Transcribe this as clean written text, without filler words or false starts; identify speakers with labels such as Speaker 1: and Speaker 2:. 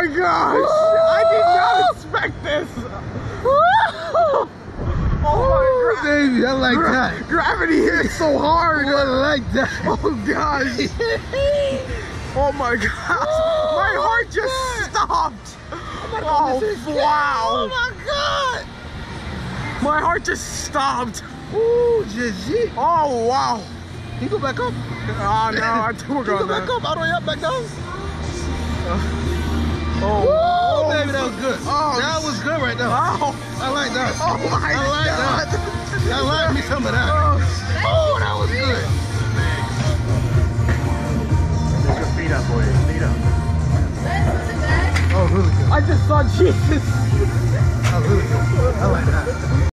Speaker 1: gosh! I did not expect this! Oh my god!
Speaker 2: Baby, I like that.
Speaker 1: Gravity hit so hard!
Speaker 2: Oh, I like that.
Speaker 1: Oh gosh! Oh my gosh! My heart just stopped! Oh wow!
Speaker 2: Oh my god!
Speaker 1: My heart just stopped!
Speaker 2: Ooh, GG.
Speaker 1: Oh wow!
Speaker 2: Can you go back up?
Speaker 1: Oh no, I think we're going
Speaker 2: go back up, all the way up, back down.
Speaker 1: Oh,
Speaker 2: Woo, baby, that was good.
Speaker 1: Oh,
Speaker 2: that was good right there.
Speaker 1: Oh,
Speaker 2: I like that.
Speaker 1: Oh my
Speaker 2: I like
Speaker 1: god!
Speaker 2: that. I like me some of that.
Speaker 1: Oh, that was good.
Speaker 3: Put your feet up, boy. Feet up.
Speaker 2: Oh, really good.
Speaker 1: I just saw Jesus.
Speaker 2: Oh, really good. I like that.